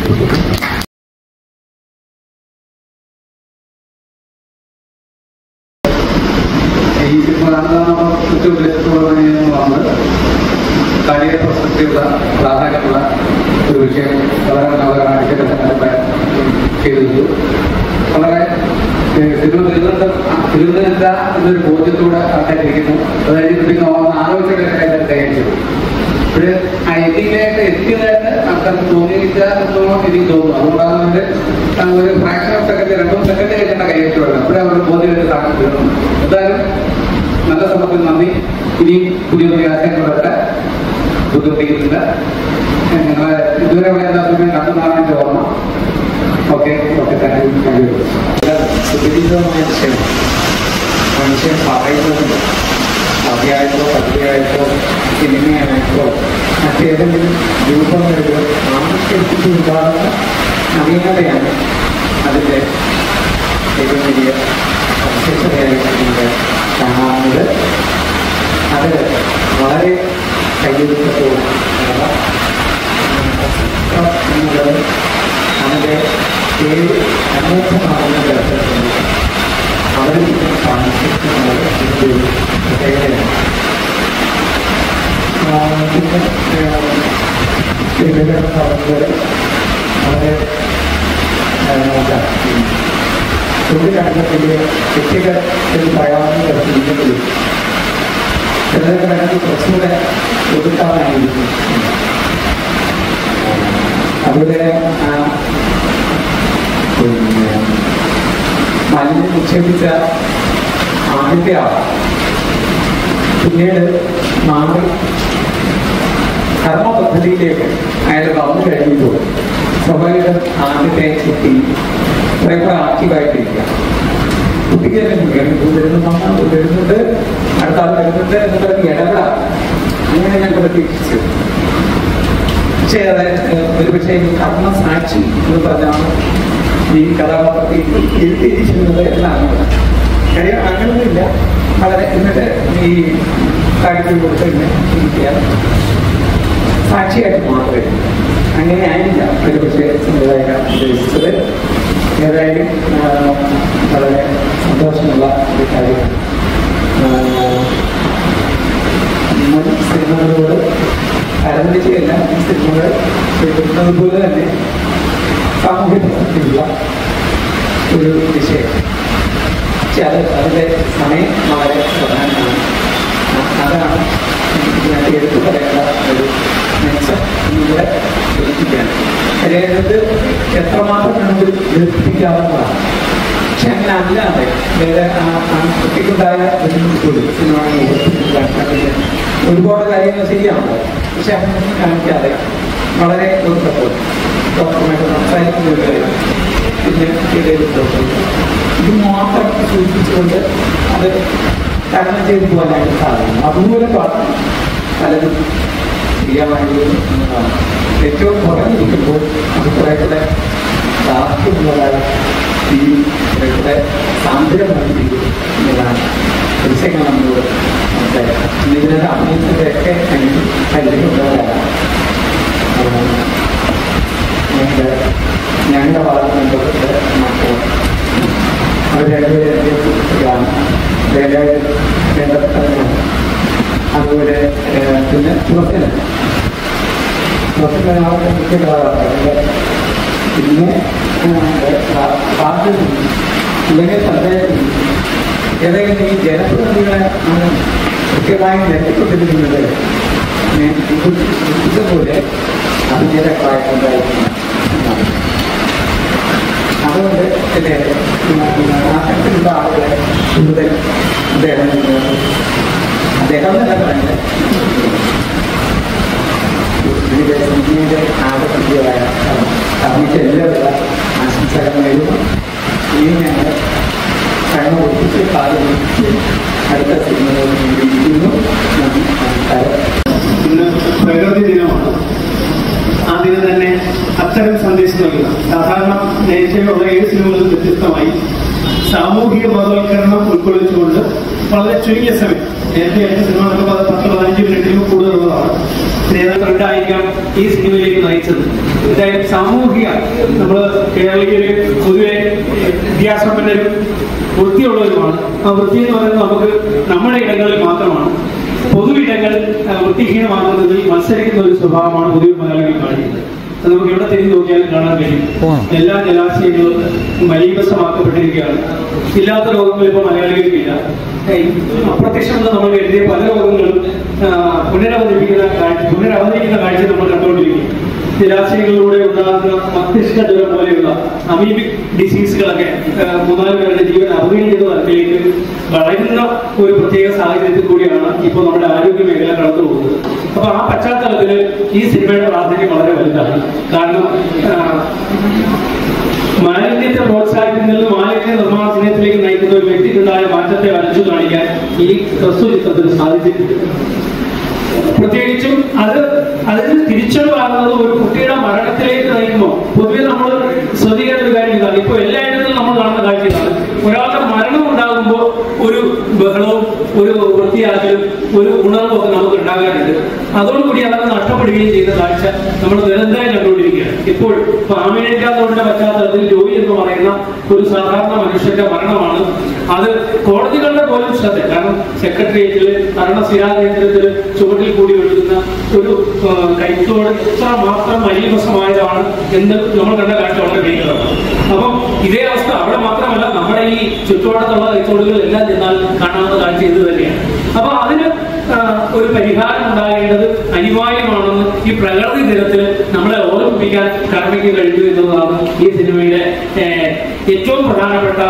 ഈ സിനിമ കാണുന്ന ഏറ്റവും ഉദ്ദേശത്തോടെ വന്നത് കരിയർ പ്രസക്തിയുള്ള പ്രാധാന്യമുള്ള ഒരു വിഷയം വളരെ വളരെ കാണിക്കാൻ ചെയ്തിരുന്നു. വളരെ തിരുവനന്തപുരം തിരുവനന്തപുരത്ത എന്നൊരു ബോധ്യത്തോടെ ആൾക്കാരിക്കുന്നു. അതായത് പിന്നെ ആലോചിച്ചിട്ട് തയ്യാറിച്ചു. ഇവിടെ ആ എത്തിയിലേക്ക് എത്തിയതായിട്ട് ആൾക്കാർക്ക് തോന്നിയില്ല എന്നോ എനിക്ക് തോന്നുന്നു. അതുകൊണ്ടാണ് അവര് ഒരു ഫ്രാക്ഷൻ ഓഫ് സെക്കൻഡ് രണ്ടോ സെക്കൻഡ് കഴിഞ്ഞാൽ കൈവച്ചു വേണം. അവിടെ അവരുടെ ബോധ്യമായിട്ട് താങ്കൾ തീർന്നു. എന്തായാലും നല്ല സമയത്തിന് നന്ദി. ഇനിയും പുതിയ പുതിയ ആശയങ്ങളൊക്കെ ബുദ്ധിമുട്ടിക്കുന്നില്ല. ഞങ്ങളെ ഇതുവരെ ഇവിടെ എന്താ സമയം കണ്ടെന്നാണ് എൻ്റെ ഓർമ്മ. Okay okay thank you thank you. സുപരിചിതമായ വിഷയം മനുഷ്യൻ പറയുന്നതുണ്ട്. കവിയായിട്ടോ കവിതയായിട്ടോ സിനിമയായിട്ടോ മറ്റേതെങ്കിലും രൂപങ്ങളിലോ ആവിഷ്കരിച്ചിട്ടുണ്ടാകുന്ന നവീനതയാണ് അതിൻ്റെ ഏറ്റവും വലിയ സവിശേഷതയായിട്ട് നമുക്ക് കാണാവുന്നത്. അത് വളരെ കയ്യൊതുക്കത്തോടെ എന്നുള്ളത് അതിൻ്റെ ഏത് അനോഖമാകുന്ന തരത്തിലുള്ള അവതരിപ്പിക്കാൻ സാധിക്കുന്നത് ഒരു പ്രത്യേകതയാണ്. പിന്നെ സിനിമകൾ പറയുന്നത് വളരെ തൊഴിലാളികളുടെ വ്യക്തികൾ എന്ന് പറയാവുന്ന തരത്തിലുണ്ടെങ്കിലും ചിലർക്ക് വേണമെങ്കിൽ കുറച്ചുകൂടെ ഒതുക്കാനായിരിക്കും. അതുപോലെ പിന്നെ മലിനം നിക്ഷേപിച്ച ആദ്യത്തെ ആൾ പിന്നീട് മാറി കർമ്മ പദ്ധതിയിലേക്ക് അയാൾ വന്നു കഴിഞ്ഞപ്പോൾ സ്വാഭാവികം ആദ്യത്തെ കുട്ടി കുറെ കൂടെ ആക്റ്റീവായിട്ടിരിക്കുക. കുട്ടിക്ക് തന്നെ വരുന്നുണ്ട് വരുന്നുണ്ട് അടുത്ത ആൾ വരുന്നുണ്ട് എന്നുള്ളത് ഇടപെടാം. അങ്ങനെ ഞാൻ പ്രതീക്ഷിച്ചു. പക്ഷേ അതായത് ഒരു പക്ഷേ ഈ കർമ്മ സാക്ഷി എന്ന് പറഞ്ഞാണ് ഈ കഥാപാത്രത്തെ എഴുതിയിരിക്കുന്നത് എന്നാണ്. കാര്യം അങ്ങനെയൊന്നുമില്ല. വളരെ എന്നിട്ട് ഈ കാര്യത്തിൽ കൊടുത്ത് തന്നെ ഇരിക്കുക സാക്ഷിയായിട്ട് മാത്രമേ. അങ്ങനെ ആയില്ല ഒരു പക്ഷേ സംവിധായക ഉദ്ദേശിച്ചത്. ഏതായാലും വളരെ സന്തോഷമുള്ള ഒരു കാര്യമാണ്. സിനിമകളോട് ആരംഭിച്ചതല്ല, ഈ സിനിമകൾ എഴുതുന്നത് പോലെ തന്നെ സാമൂഹ്യ പ്രസക്തിയുള്ള ഒരു വിഷയം. പക്ഷെ അത് അതിൻ്റെ സമയം വളരെ പ്രധാനമാണ്. അതാണ് ഇതിനകത്ത് എടുത്തു പറയേണ്ട ഒരു മെച്ചം ഇവിടെ എത്തിക്കാൻ. അതായത് എത്രമാത്രം നമുക്ക് ദീർഘിപ്പിക്കാവുന്നതാണ്. പക്ഷെ അങ്ങനെ അല്ലാതെ വേറെ ആ കുട്ടിക്കുണ്ടായ ബുദ്ധിമുട്ടുകൾ സിനിമ ഒരുപാട് കാര്യങ്ങൾ ശരിയാണല്ലോ. പക്ഷെ അങ്ങനെ കാണിക്കാതെ വളരെ ഒതുക്കപ്പോൾ ഡോക്ടറുമായിട്ട് സംസാരിക്കുന്ന ഒരു കാര്യം പിന്നെ ഇടയിൽ ഇത് മാത്രം സൂചിപ്പിച്ചുകൊണ്ട് അത് തരണം ചെയ്തു പോകാനായിട്ട് സാധിക്കും. അതുപോലെ പാട്ട് പലതും ചെയ്യാമായിരുന്നു എന്നതാണ്. ഏറ്റവും കുറഞ്ഞിരിക്കുമ്പോൾ അത് കുറെ കൂടെ സാധ്യമുള്ളതായ ഈ കുറെ കൂടെ സാന്ദ്രമായിരിക്കും എന്നതാണ് ദൃശ്യങ്ങൾ നമ്മളോട് സംസാരിക്കാം. ഇതിനകത്ത് അഭിനയിച്ചതൊക്കെ എനിക്ക് പരിചയമുള്ളവരാണ്. ഞങ്ങളുടെ ഞങ്ങളുടെ ഭാഗത്ത് ബന്ധപ്പെട്ട് മക്കൾ അവർ രണ്ടുപേരെ സുഹൃത്തുക്കളാണ്. വേലയായിട്ട് ബന്ധപ്പെട്ടവരാണ്. അതുപോലെ പിന്നെ സുഹൃത്തിന് സുഹൃത്തുക്കളാണ് മുഖ്യ കഥാപാത്രങ്ങൾ. പിന്നെ പാട്ടിൽ ഇല്ലെങ്കിൽ സന്ദേശം ഏതെങ്കിലും ഈ ജനപ്രതിനിധികളെ ആണ് കൃത്യമായി നെറ്റിക്കൊണ്ടിരിക്കുന്നത് പോലെ അഭിനേതാക്കളായിട്ടുണ്ടായിരിക്കണം എന്നാണ്. അതുകൊണ്ട് പിന്നെ ആസക്തിയുള്ള ആളുകളെ കൂടുതൽ അദ്ദേഹം അദ്ദേഹം തന്നെ പറയുന്നത് ഇതിൻ്റെ സിനിമയുടെ ആകർഷികമായ അഭിനയിച്ച എല്ലാവിധ ആശംസകൾ നേടുന്നു. ഇനി ഞങ്ങൾ കണ്ണു ഒപ്പിച്ച് കാലം നേരത്തെയുള്ള ഏത് സിനിമകളും വ്യത്യസ്തമായി സാമൂഹിക ബോധവൽക്കരണം ഉൾക്കൊള്ളിച്ചുകൊണ്ട് വളരെ ചുരുങ്ങിയ സമയം, നേരത്തെ ആയിട്ട് സിനിമ നമുക്ക് പത്ത് പതിനഞ്ച് മിനിറ്റിലും കൂടുതലുള്ളതാണ്. നേതാക്കളുണ്ടായിരിക്കാം ഈ സിനിമയിലേക്ക് നയിച്ചത്. എന്തായാലും സാമൂഹിക, നമ്മൾ കേരളീയര് പൊതുവെ വിദ്യാസമ്പന്നരും വൃത്തിയുള്ളവരുമാണ്. ആ വൃത്തി എന്ന് പറയുന്നത് നമുക്ക് നമ്മുടെ ഇടങ്ങളിൽ മാത്രമാണ്. പൊതു ഇടങ്ങൾ വൃത്തിഹീനമാക്കുന്നതിൽ മത്സരിക്കുന്ന ഒരു സ്വഭാവമാണ് പൊതുവെ മലയാളികൾ കാണിക്കുന്നത്. അത് നമുക്ക് എവിടെ തിരിഞ്ഞു നോക്കിയാലും കാണാൻ കഴിയും. എല്ലാ ജലാശയങ്ങളും മലീമസമാക്കപ്പെട്ടിരിക്കുകയാണ്. ഇല്ലാത്ത രോഗങ്ങൾ ഇപ്പോൾ മലയാളികൾക്കില്ല. അപ്രത്യക്ഷമെന്ന് നമ്മൾ എഴുതിയ പല രോഗങ്ങളും പുനരവതരിപ്പിക്കുന്ന കാഴ്ച പുനരവതരിക്കുന്ന കാഴ്ച നമ്മൾ കണ്ടുകൊണ്ടിരിക്കും. ജലാശയങ്ങളിലൂടെ ഉണ്ടാകുന്ന മസ്തിഷ്ക ജ്വരം പോലെയുള്ള അമീബിക് ഡിസീസുകളൊക്കെ മൂന്നാല് പേരുടെ ജീവൻ അവഗണിക്കുന്ന തരത്തിലേക്ക് വളരുന്ന ഒരു പ്രത്യേക സാഹചര്യത്തിൽ കൂടിയാണ് ഇപ്പോൾ നമ്മുടെ ആരോഗ്യ മേഖല കടന്നു പോകുന്നത്. അപ്പൊ ആ പശ്ചാത്തലത്തിൽ ഈ സിനിമയുടെ പ്രാധാന്യം വളരെ വലുതാണ്. കാരണം മാലിന്യത്തെ പ്രോത്സാഹിപ്പിക്കുന്നതിൽ മാലിന്യ നിർമ്മാർജ്ജനത്തിലേക്ക് നയിക്കുന്ന ഒരു വ്യക്തിക്കുണ്ടായ മാറ്റത്തെ വരച്ചു കാണിക്കാൻ ഈ ഹ്രസ്വ ചിത്രത്തിന് സാധിച്ചിട്ടുണ്ട്. പ്രത്യേകിച്ചും അത് അതിന് തിരിച്ചറിവാകുന്നത് ഒരു കുട്ടിയുടെ മരണത്തിലേക്ക് നയിക്കുമ്പോൾ പൊതുവെ നമ്മൾ ശ്രദ്ധിക്കേണ്ട ഒരു കാര്യം ഇതാണ്. ഇപ്പോൾ എല്ലായിടത്തും നമ്മൾ കാണുന്ന കാഴ്ച ഇതാണ്. ഒരാളുടെ മരണം ഉണ്ടാകുമ്പോൾ ഒരു ബഹളവും ഒരു വൃത്തിയാക്കലും ഒരു ഉണർവും ഒക്കെ നമുക്ക് ഉണ്ടാകാറുണ്ട്. അതോടുകൂടി അതൊക്കെ നഷ്ടപ്പെടുകയും ചെയ്യുന്ന കാഴ്ച നമ്മൾ നിരന്തരം കണ്ടുകൊണ്ടിരിക്കുകയാണ്. ഇപ്പോൾ അമേരിക്കയുടെ പശ്ചാത്തലത്തിൽ ജോയി എന്ന് പറയുന്ന ഒരു സാധാരണ മനുഷ്യന്റെ മരണമാണ്. അത് കോടതികളുടെ പോലും ശ്രദ്ധ, കാരണം സെക്രട്ടേറിയറ്റില് ഭരണസിരാ കേന്ദ്രത്തിൽ ചുവട്ടിൽ കൂടി ഒഴുകുന്ന ഒരു കൈത്തോട് ഇത്ര മാത്രം മലീമസമായതാണ് എന്ന് നമ്മൾ കണ്ട കാഴ്ച വളരെ ഭീകരമാണ്. അപ്പം ഇതേ അവസ്ഥ അവിടെ മാത്രമല്ല, നമ്മുടെ ഈ ചുറ്റുവട്ടത്തുള്ള കൈത്തോടുകൾ എല്ലാം ചെന്നാൽ കാണാവുന്ന കാഴ്ച ഇത് തന്നെയാണ്. അപ്പൊ അതിന് ഒരു പരിഹാരം ഉണ്ടാകേണ്ടത് അനിവാര്യമാണെന്ന് ഈ പ്രകൃതി ദിനത്തിൽ നമ്മളെ ഓർമ്മിപ്പിക്കാൻ കർമ്മയ്ക്ക് കഴിഞ്ഞു എന്നതാണ് ഈ സിനിമയുടെ ഏറ്റവും പ്രധാനപ്പെട്ട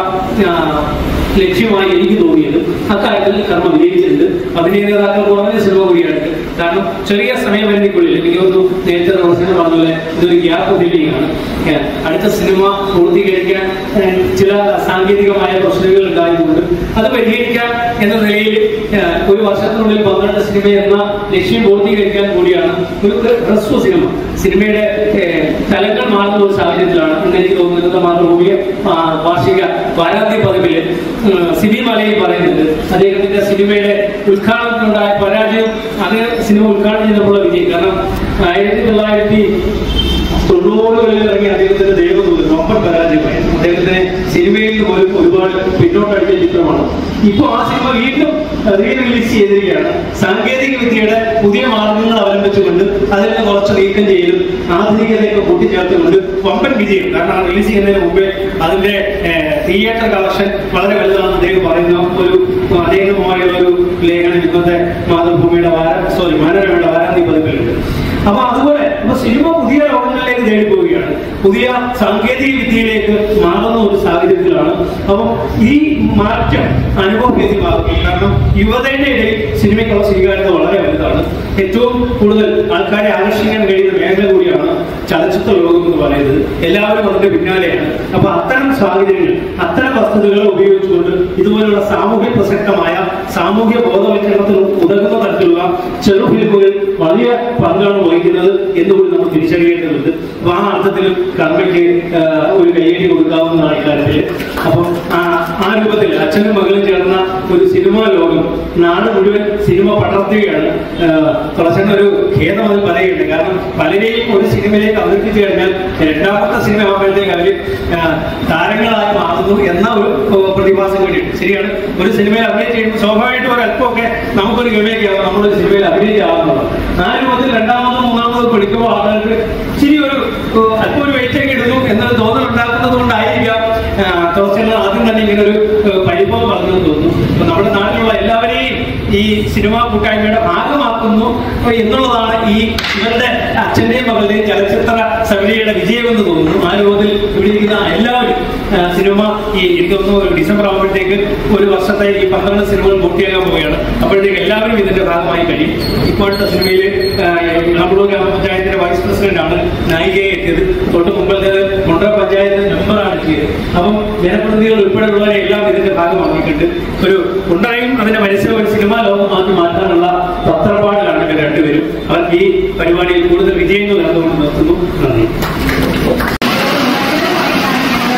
ലക്ഷ്യമായി എനിക്ക് തോന്നിയത്. അക്കാര്യത്തിൽ കർമ്മ വിജയിച്ചിട്ടുണ്ട്. അഭിനയ നേതാക്കൾ കുറഞ്ഞ സിനിമ കൂടിയാണ്. കാരണം ചെറിയ സമയപരിധിക്കുള്ളിൽ എനിക്ക് തോന്നുന്നു നേരത്തെ പ്രവർത്തനം പറഞ്ഞപോലെ ഇതൊരു ഗ്യാപ്പ് ഫില്ലിംഗാണ്. അടുത്ത സിനിമ പൂർത്തീകരിക്കാൻ ചില സാങ്കേതികമായ പ്രശ്നങ്ങൾ ഉണ്ടായതുകൊണ്ട് അത് പരിഹരിക്കാൻ എന്ന നിലയിൽ ഒരു വർഷത്തിനുള്ളിൽ പന്ത്രണ്ട് സിനിമ എന്ന ലക്ഷ്യം പൂർത്തീകരിക്കാൻ കൂടിയാണ് ഒരു ഹ്രസ്വ സിനിമ. സിനിമയുടെ തലങ്ങൾ മാറുന്ന ഒരു സാഹചര്യത്തിലാണ് എന്ന് എനിക്ക് തോന്നുന്നത്. മാതൃഭൂമിയെ വാർഷിക വാരാന്ത്യ പതിപ്പില് സിബി മലയിൽ പറയുന്നുണ്ട് അദ്ദേഹത്തിന്റെ സിനിമയുടെ ഉദ്ഘാടനത്തിനുണ്ടായ പരാജയം അത് സിനിമ ഉദ്ഘാടനം ചെയ്തപ്പോഴുള്ള വിജയം. കാരണം ആയിരത്തി തൊള്ളായിരത്തി തൊണ്ണൂറുകളിൽ ഇറങ്ങിയ അദ്ദേഹത്തിന്റെ ദേവദൂതൻ വമ്പൻ പരാജയമായിരുന്നു. അദ്ദേഹത്തിന് സിനിമയിൽ നിന്ന് പോലും ഒരുപാട് പിന്നോട്ടടിച്ച ചിത്രമാണ്. ഇപ്പോൾ ആ സിനിമ വീണ്ടും റീ റിലീസ് ചെയ്തിരിക്കുകയാണ്. സാങ്കേതിക വിദ്യയുടെ പുതിയ മാർഗങ്ങൾ അവലംബിച്ചുകൊണ്ട് അതിൽ നിന്ന് കുറച്ച് നീക്കം ചെയ്യലും ആധുനികതയൊക്കെ കൂട്ടിച്ചേർത്തുകൊണ്ട് വമ്പൻ വിജയം. കാരണം റിലീസ് ചെയ്യുന്നതിന് മുമ്പേ അതിന്റെ തിയേറ്റർ കളക്ഷൻ വളരെ വലുതാണെന്ന് അദ്ദേഹം പറയുന്ന ഒരു അദ്ദേഹവുമായുള്ള ഒരു ലേഖനം ഇന്നത്തെ മാതൃഭൂമിയുടെ വാര സോറി മനോരമയുടെ വാരാന്ത്യ പതിപ്പിലുണ്ട്. അപ്പൊ അതുപോലെ ഇപ്പൊ സിനിമ പുതിയ ലോകങ്ങളിലേക്ക് തേടി പോവുകയാണ്. പുതിയ സാങ്കേതിക വിദ്യയിലേക്ക് മാറുന്ന ഒരു സാഹചര്യത്തിലാണ്. അപ്പം ഈ മാറ്റം അനുഭവവേദ്യമാകും. കാരണം യുവതയുടെ ഇടയിൽ സിനിമയ്ക്കുള്ള സ്വീകാര്യത വളരെ വലുതാണ്. ഏറ്റവും കൂടുതൽ ആൾക്കാരെ ആകർഷിക്കാൻ കഴിയുന്ന മേഖല കൂടിയാണ് ചലച്ചിത്ര ലോകം എന്ന് പറയുന്നത്. എല്ലാവരും അതിന്റെ പിന്നാലെയാണ്. അപ്പൊ അത്തരം സാഹചര്യങ്ങൾ, അത്തരം വസ്തുതകൾ ഉപയോഗിച്ചുകൊണ്ട് ഇതുപോലുള്ള സാമൂഹ്യ പ്രസക്തമായ സാമൂഹ്യ ബോധവൽക്കരണത്തിന് ഉതകുന്ന തരത്തിലുള്ള ചെറു ഫിലിമുകൾ വലിയ പങ്കാണ് വഹിക്കുന്നത് എന്നുകൂടി നമ്മൾ തിരിച്ചറിയേണ്ടതുണ്ട്. അപ്പൊ ആ അർത്ഥത്തിലും കർമ്മയ്ക്ക് ഒരു കയ്യേറി കൊടുക്കാവുന്നതാണ് ഇക്കാര്യത്തിൽ. അപ്പം ആ രൂപത്തിൽ അച്ഛനും മകളും ചേർന്ന ഒരു സിനിമാ ലോകം നാട് മുഴുവൻ സിനിമ പടർത്തുകയാണ്. കുറച്ചെണ്ണ ഒരു ഖേദം അതിൽ പറയുന്നുണ്ട്. കാരണം പലരെയും ഒരു സിനിമയിലേക്ക് അവതരിപ്പിച്ചു കഴിഞ്ഞാൽ രണ്ടാമത്തെ സിനിമ ആകുമ്പോഴത്തേക്ക് അവര് താരങ്ങളായി മാറുന്നു എന്ന ഒരു പ്രതിഭാസം കൂടിയുണ്ട്. ശരിയാണ്, ഒരു സിനിമയിൽ അഭിനയിച്ച് കഴിയുമ്പോൾ സ്വാഭാവികമായിട്ടും ഒരു അല്പമൊക്കെ നമുക്കൊരു ഗമയൊക്കെയാവും നമ്മളൊരു സിനിമയിൽ അഭിനയിച്ചാകുന്നത്. ആ രൂപത്തിൽ രണ്ടാമതോ മൂന്നാമതോ പഠിക്കുമ്പോൾ ആളുകൾക്ക് ശരി ഒരു അല്പം ഒരു വെയിറ്റൊക്കെ ഇടുന്നു എന്നൊരു തോന്നൽ ഉണ്ടാക്കുന്നത് കൊണ്ടായിരിക്കാം കുറച്ചെണ്ണം ആദ്യം തന്നെ ഇങ്ങനെ ഒരു പരിഭവം പറഞ്ഞെന്ന് തോന്നുന്നു. അപ്പൊ നമ്മുടെ നാട്ടിലുള്ള എല്ലാവരെയും ഈ സിനിമാ കൂട്ടായ്മയുടെ ഭാഗമാക്കുന്നു എന്നുള്ളതാണ് ഈ ഇവരുടെ അച്ഛന്റെയും മകളുടെയും ചലച്ചിത്ര സമിതിയുടെ വിജയമെന്ന് തോന്നുന്നു. ആ രൂപത്തിൽ ഇവിടെ ഇരിക്കുന്ന എല്ലാവരും സിനിമ ഈ എനിക്ക് തോന്നുന്നു ഒരു ഡിസംബർ ആകുമ്പോഴത്തേക്ക് ഒരു വർഷത്തെ ഈ പന്ത്രണ്ട് സിനിമകൾ പൂർത്തിയാക്കാൻ പോവുകയാണ്. അപ്പോഴത്തേക്ക് എല്ലാവരും ഇതിന്റെ ഭാഗമായി കഴിയും. ഇപ്പോഴത്തെ സിനിമയിൽ ഇളമ്പള്ളൂർ ഗ്രാമപഞ്ചായത്തിന്റെ വൈസ് പ്രസിഡന്റ് ആണ് നായികയെ എത്തിയത്. തൊട്ട് മുമ്പത്തേത് മുണ്ട പഞ്ചായത്ത് മെമ്പറാണ് എത്തിയത്. അപ്പം ജനപ്രതിനിധികൾ ഉൾപ്പെടെയുള്ളവരെ എല്ലാം ഇതിന്റെ ഭാഗമാക്കിയിട്ടുണ്ട്. ഒരു ഉണ്ടായും അതിന്റെ മനസ്സിൽ ഒരു സിനിമാ ലോകമാക്കി മാറ്റാനുള്ള തത്രപ്പാടിലാണ് ഇവർ രണ്ടുപേരും. അവർക്ക് ഈ പരിപാടിയിൽ കൂടുതൽ വിജയങ്ങൾ നടന്നുകൊണ്ട് നിർത്തുന്നു. നന്ദി.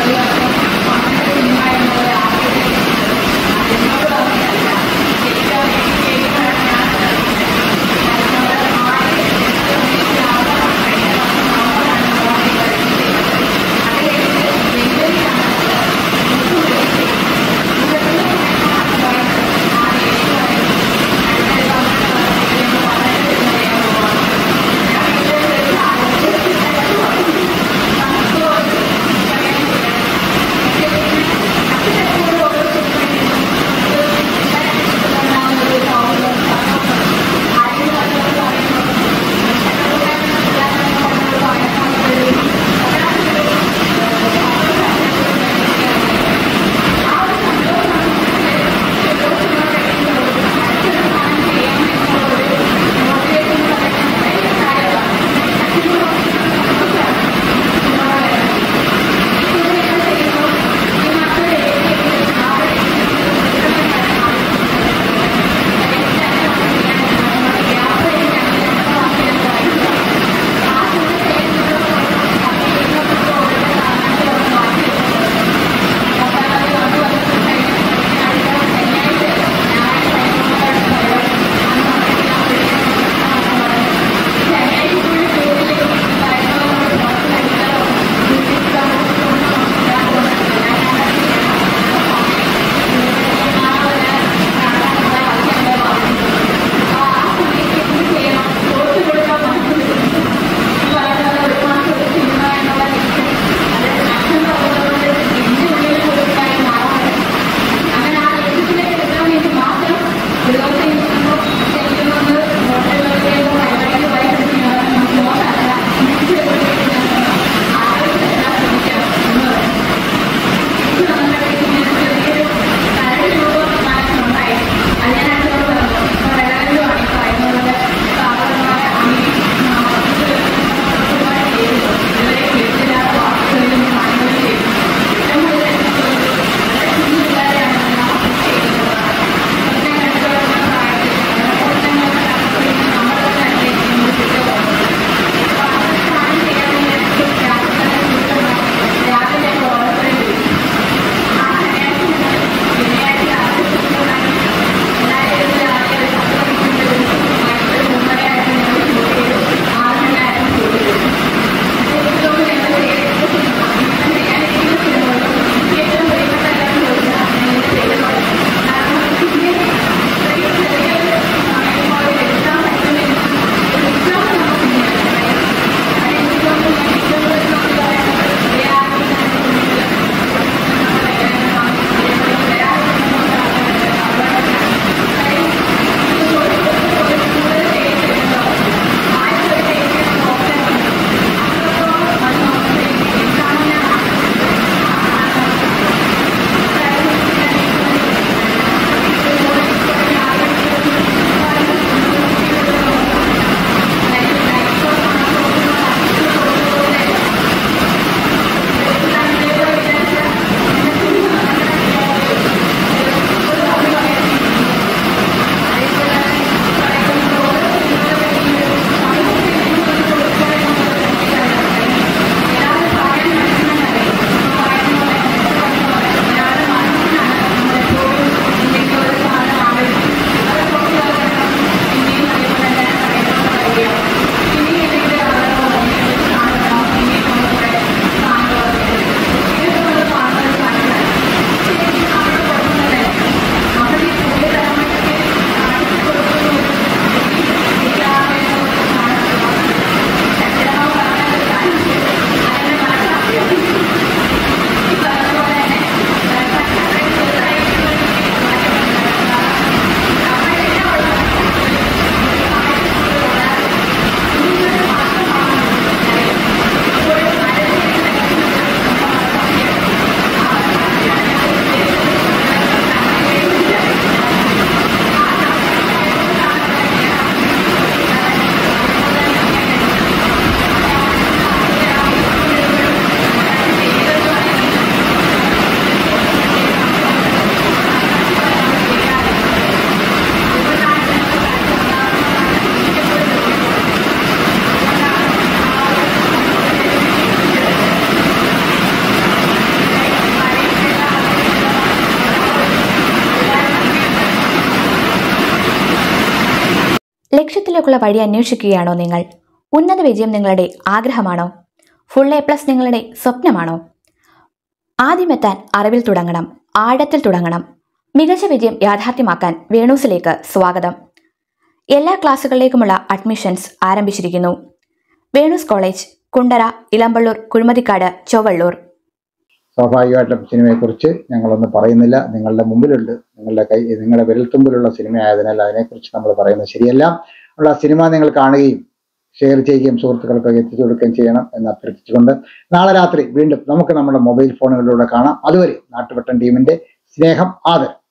ലക്ഷ്യത്തിലേക്കുള്ള വഴി അന്വേഷിക്കുകയാണോ നിങ്ങൾ? ഉന്നത വിജയം നിങ്ങളുടെ ആഗ്രഹമാണോ? ഫുൾ എ പ്ലസ് നിങ്ങളുടെ സ്വപ്നമാണോ? ആദ്യമെത്താൻ അറിവിൽ തുടങ്ങണം, ആഴത്തിൽ തുടങ്ങണം. മികച്ച വിജയം യാഥാർത്ഥ്യമാക്കാൻ വേണൂസിലേക്ക് സ്വാഗതം. എല്ലാ ക്ലാസ്സുകളിലേക്കുമുള്ള അഡ്മിഷൻസ് ആരംഭിച്ചിരിക്കുന്നു. വേണൂസ് കോളേജ്, കുണ്ടറ, ഇളമ്പള്ളൂർ, കുഴിമതിക്കാട്, ചൊവ്വള്ളൂർ. സ്വാഭാവികമായിട്ടും സിനിമയെക്കുറിച്ച് ഞങ്ങളൊന്നും പറയുന്നില്ല, നിങ്ങളുടെ മുമ്പിലുണ്ട്. നിങ്ങളുടെ കൈ നിങ്ങളുടെ വിരൽത്തുമ്പിലുള്ള സിനിമ ആയതിനാൽ അതിനെക്കുറിച്ച് നമ്മൾ പറയുന്നത് ശരിയല്ല. ഉള്ള സിനിമ നിങ്ങൾ കാണുകയും ഷെയർ ചെയ്യുകയും സുഹൃത്തുക്കൾക്ക് എത്തിച്ചു കൊടുക്കുകയും ചെയ്യണം എന്ന് അഭ്യർത്ഥിച്ചുകൊണ്ട് നാളെ രാത്രി വീണ്ടും നമുക്ക് നമ്മുടെ മൊബൈൽ ഫോണുകളിലൂടെ കാണാം. അതുവരെ നാട്ടുവട്ടം ടീമിന്റെ സ്നേഹം, ആദരം.